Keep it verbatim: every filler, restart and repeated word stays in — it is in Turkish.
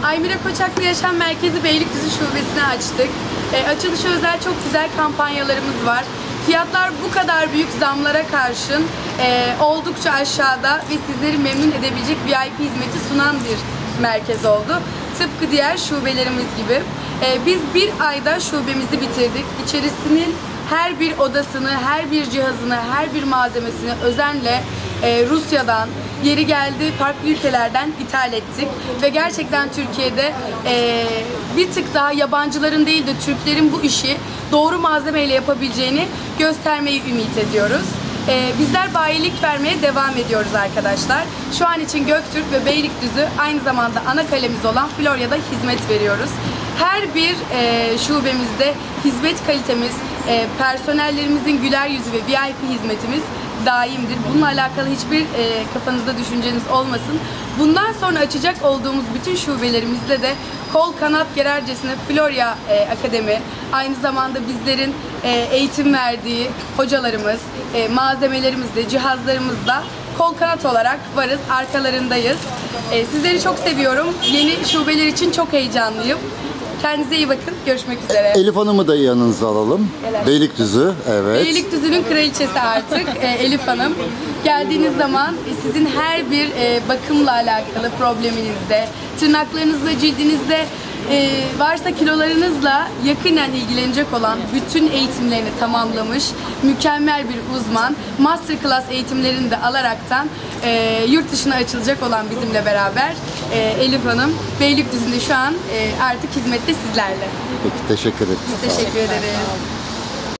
Aymire Koçaklı Yaşam Merkezi Beylikdüzü Şubesi'ni açtık. E, açılışa özel çok güzel kampanyalarımız var. Fiyatlar bu kadar büyük zamlara karşın e, oldukça aşağıda ve sizleri memnun edebilecek V I P hizmeti sunan bir merkez oldu. Tıpkı diğer şubelerimiz gibi. E, biz bir ayda şubemizi bitirdik. İçerisinin her bir odasını, her bir cihazını, her bir malzemesini özenle e, Rusya'dan, yeri geldi farklı ülkelerden ithal ettik. Ve gerçekten Türkiye'de e, bir tık daha yabancıların değil de Türklerin bu işi doğru malzemeyle yapabileceğini göstermeyi ümit ediyoruz. Ee, bizler bayilik vermeye devam ediyoruz arkadaşlar. Şu an için Göktürk ve Beylikdüzü aynı zamanda ana kalemiz olan Florya'da hizmet veriyoruz. Her bir e, şubemizde hizmet kalitemiz, e, personellerimizin güler yüzü ve V I P hizmetimiz daimdir. Bununla alakalı hiçbir e, kafanızda düşünceniz olmasın. Bundan sonra açacak olduğumuz bütün şubelerimizde de kol kanat gerercesine Florya e, Akademi, aynı zamanda bizlerin e, eğitim verdiği hocalarımız, e, malzemelerimizde, cihazlarımızda kol kanat olarak varız, arkalarındayız. E, sizleri çok seviyorum. Yeni şubeler için çok heyecanlıyım. Kendinize iyi bakın. Görüşmek üzere. Elif Hanım'ı da yanınıza alalım. Evet. Beylikdüzü, evet. Beylikdüzü'nün kraliçesi artık e, Elif Hanım. Geldiğiniz zaman e, sizin her bir e, bakımla alakalı probleminizde, tırnaklarınızla, cildinizde e, varsa kilolarınızla yakinen ilgilenecek olan bütün eğitimlerini tamamlamış mükemmel bir uzman. Masterclass eğitimlerini de alaraktan e, yurt dışına açılacak olan bizimle beraber e, Elif Hanım Beylikdüzü'nde şu an e, artık hizmette sizlerle. Peki, teşekkür ederim. Teşekkür ederiz.